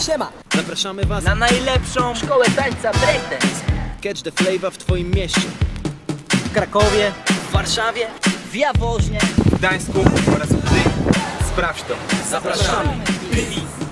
Siema! Zapraszamy was na najlepszą szkołę tańca breakdance. Catch the Flavor w twoim mieście. W Krakowie, w Warszawie, w Jaworznie, w Gdańsku oraz w Gdyni. Sprawdź to. zapraszamy.